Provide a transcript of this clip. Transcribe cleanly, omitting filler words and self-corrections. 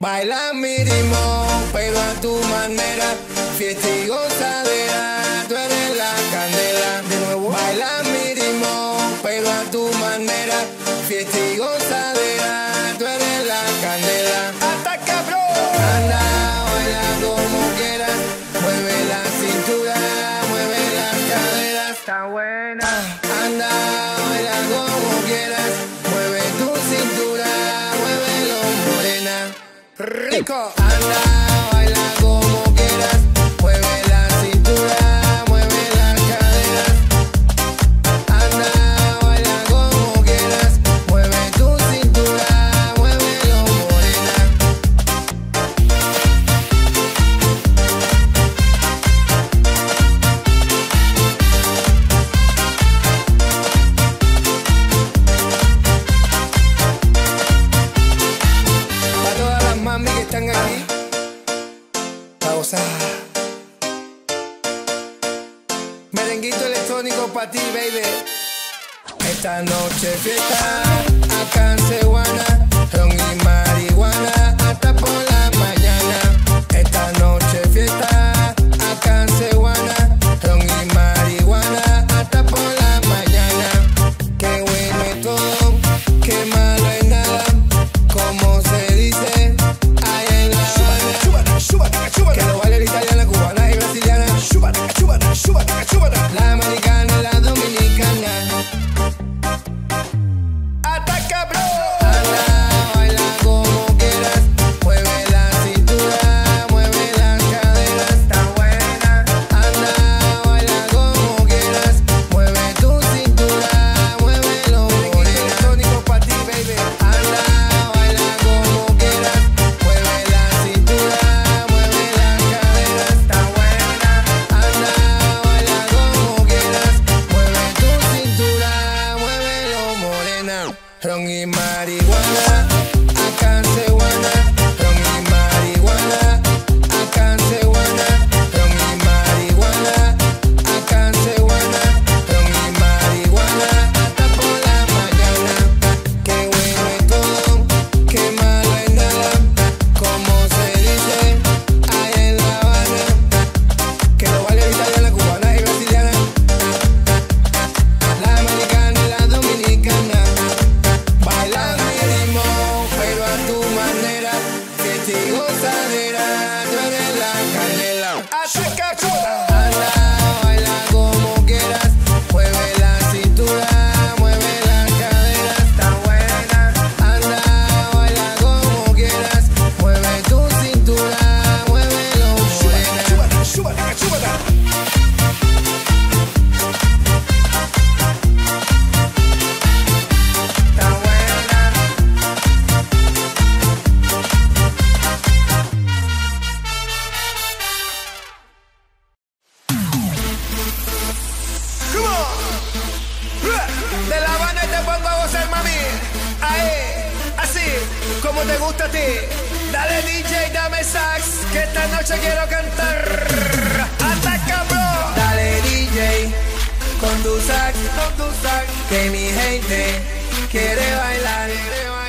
Baila mi ritmo, pero a tu manera, fiesta y gozadera, tú eres la candela. De nuevo. Baila mi ritmo, pero a tu manera, fiesta y gozadera, tú eres la candela. ¡Ataca, bro! Anda, baila como quieras, mueve la cintura, mueve las caderas. Está buena. Anda, baila como quieras, mueve tu cintura, muévelo morena. Rico. Anda, baila como quieras, mueve la cintura, mueve las caderas. Anda, baila como quieras, mueve tu cintura, muévelo morena. Para todas las mami que están aquí, a gozar. Merenguito electrónico pa' ti, baby. Esta noche fiesta, acá en Ceguana, ron y marihuana, hasta por la mañana. Esta noche fiesta, acá en Ceguana, ron y marihuana, hasta por la mañana. Qué bueno es todo, qué malo es nada, como se dice allá en La Habana. Que lo baile la italiana, cubana y brasiliana, la americana y la dominicana. ¡Ataca, bro! Anda, baila como quieras, mueve la cintura, mueve las caderas. Está buena. Anda, baila como quieras, mueve tu cintura, muévelo morena. Electrónico pa' ti, baby. Anda, baila como quieras, mueve la cintura, mueve las caderas. Está buena. Anda, baila como quieras, mueve tu cintura, muévelo morena. Ron y marihuana, acá en Ceguana, ron y marihuana, acá en Ceguana, ron y marihuana, acá en Ceguana, ron y marihuana, hasta por la mañana. Qué bueno es todo, qué malo es nada, como se dice allá en La Habana. Que lo baile la italiana, cubana y brasiliana, la americana y la dominicana. Baila mi ritmo, pero a tu manera, fiesta y gozadera, tú eres la candela. ¡Ataca, chula! Anda, baila como quieras, mueve la cintura, mueve las caderas. Está buena. Anda, baila como quieras, mueve tu cintura, muévelo morena. Está buena. Come on. De La Habana te pongo a gozar, mami. Ahí, así, como te gusta a ti. Dale DJ, dame sax, que esta noche quiero cantar. Ataca, bro. Dale DJ, con tu sax, que mi gente quiere bailar.